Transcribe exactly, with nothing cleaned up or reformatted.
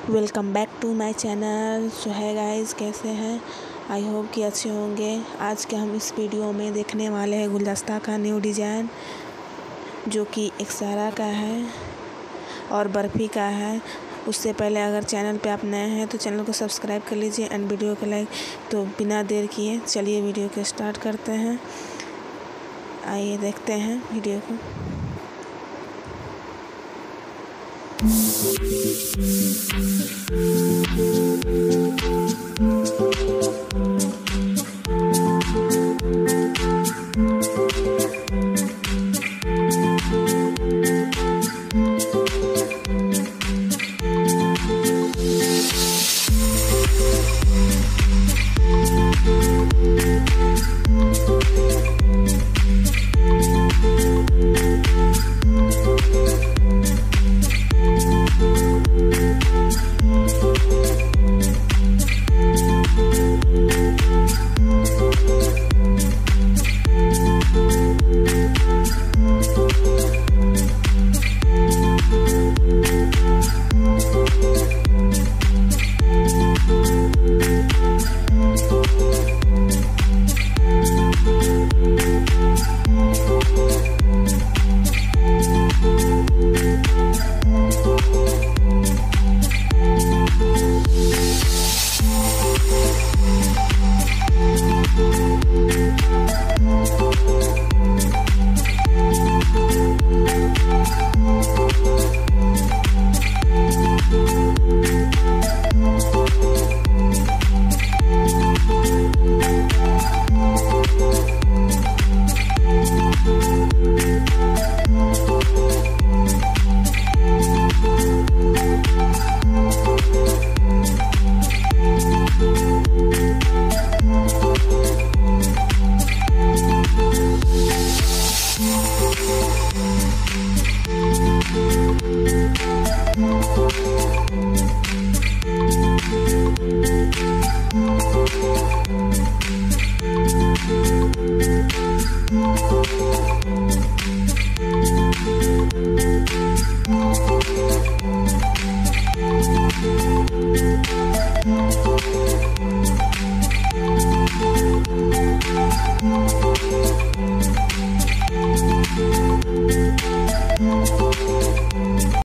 Welcome back to my channel. So hi guys, कैसे हैं? I hope कि अच्छे होंगे। आज के हम इस वीडियो में देखने वाले हैं गुलदस्ता का न्यू डिज़ाइन, जो कि एक्सारा का है और बर्फ़ी का है। उससे पहले अगर चैनल पे आप नए हैं तो चैनल को सब्सक्राइब कर लीजिए एंड वीडियो को लाइक। तो बिना देर किए चलिए वीडियो को स्टार्ट करते हैं। आइए देखते हैं वीडियो को। Thank you.